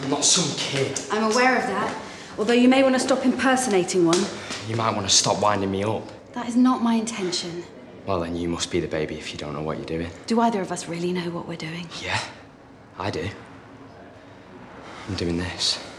I'm not some kid. I'm aware of that, although you may want to stop impersonating one. You might want to stop winding me up. That is not my intention. Well, then you must be the baby if you don't know what you're doing. Do either of us really know what we're doing? Yeah, I do. I'm doing this.